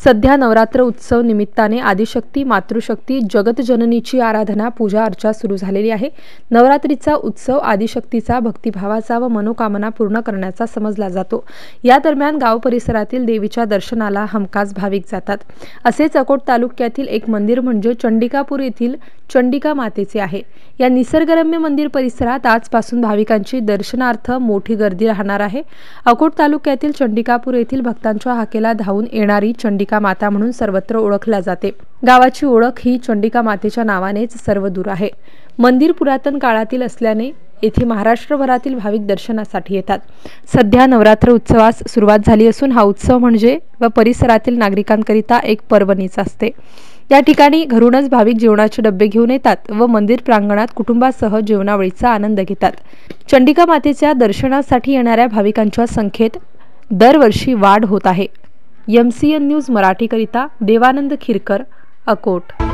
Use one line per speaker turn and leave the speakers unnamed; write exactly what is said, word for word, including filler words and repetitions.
सध्या नवरात्र उत्सव निमित्ताने आदिशक्ती, मातृशक्ती, जगतजननीची आराधना, पूजा अर्चा सुरू झालेली आहे। नवरात्रीचा उत्सव आदिशक्तीचा भक्तिभावाचा व मनोकामना पूर्ण करण्याचा समजला जातो। या दरम्यान गाव परिसरातील देवीच्या दर्शनाला हमखास भाविक जातात। असेच अकोट तालुक्यातील एक मंदिर म्हणजे चंडिकापूर येथील चंडिका मातेचे आहे। या निसर्गरम्य मंदिर परिसरात आजपासून भाविकांची दर्शनार्थ मोठी गर्दी राहणार आहे। अकोट तालुक्यातील चंडिकापूर येथील भक्तांच्या हाकेला धावून येणारी चंडिका माता म्हणून सर्वत्र ओळखल्या जाते। गावाची ओळख ही चंडिका मातेच्या नावानेच सर्वदूर आहे। मंदिर पुरातन काळातील असल्याने येथे महाराष्ट्रभरातील भाविक दर्शनासाठी येतात। सध्या नवरात्र उत्सवास सुरुवात झाली असून हा उत्सव म्हणजे व परिसरातील नागरिकांकरिता एक पर्वणीच असते। या ठिकाणी घरूनच भाविक जेवणाचे डबे घेऊन येतात व मंदिर प्रांगणात कुटुंबासह जेवणावळीचा आनंद घेतात। चंडिका मातेच्या दर्शनासाठी येणाऱ्या भाविकांच्या संख्येत दरवर्षी वाढ होत आहे। एम सी एन न्यूज मराठीकरिता देवानंद खिरकर, अकोट।